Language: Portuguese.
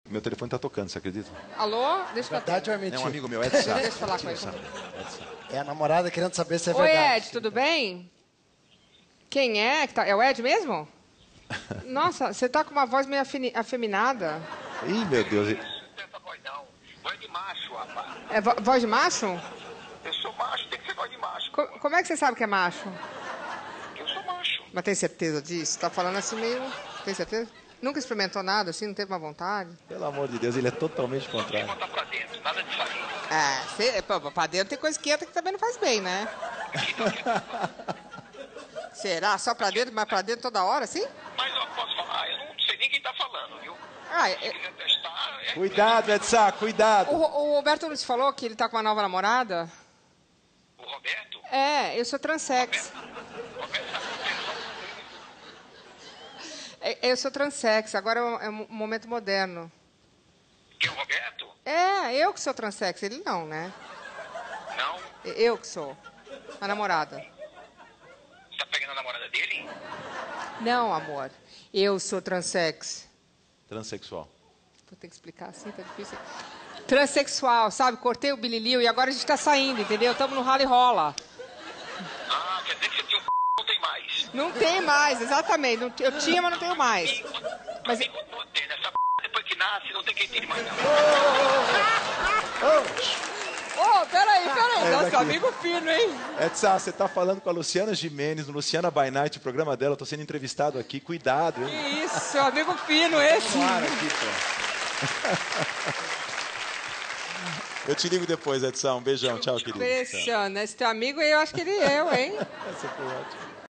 Meu telefone tá tocando, você acredita? Alô? Deixa eu Verdade ou é É mentira? um amigo meu, Ed Sá. Deixa eu falar com ele. É a namorada querendo saber se é Oi, verdade. Ed, tudo bem? Quem é? Que tá... É o Ed mesmo? Nossa, você tá com uma voz meio afeminada. Ih, meu Deus. Não tem essa voz não. Voz de macho, rapaz. É voz de macho? Eu sou macho, tem que ser voz de macho. Como é que você sabe que é macho? Eu sou macho. Mas tem certeza disso? Tá falando assim meio... Tem certeza? Nunca experimentou nada assim? Não teve uma vontade? Pelo amor de Deus, ele é totalmente Vou contrário. botar pra dentro, nada disso aí. Pra dentro tem coisa que entra que também não faz bem, né? Será? Só pra dentro, mas pra dentro toda hora, assim? Mas eu posso falar, eu não sei nem quem tá falando, viu? Ah, Se quiser testar... Cuidado, Ed Sá, cuidado. o Roberto não te falou que ele tá com uma nova namorada? O Roberto? É, eu sou transex. Roberto tá com Eu sou transex, agora é um momento moderno. Quem é o Roberto? É, eu que sou transex, ele não, né? Não. Eu que sou. A namorada. Você tá pegando a namorada dele? Não, amor. Eu sou transex. Transexual. Vou ter que explicar assim, tá difícil. Transsexual, sabe? Cortei o bililio e agora a gente tá saindo, entendeu? Estamos no rala e rola. Ah, quer dizer que você tinha não tem mais. Não tem mais, exatamente. Eu tinha, mas não tenho mais. Mas continua tendo. Essa depois que nasce, não tem quem tire mais não. Ô, peraí. Nossa, amigo fino, hein? Ed Sá, você tá falando com a Luciana Gimenez, no Luciana by Night, o programa dela. Eu tô sendo entrevistado aqui. Cuidado, Que hein? isso, amigo fino esse. Para aqui, pô. Eu te ligo depois, Ed Sá. Um beijão. Tchau, querido. Impressionante. Esse teu amigo, eu acho que ele é eu, hein? Essa foi ótima.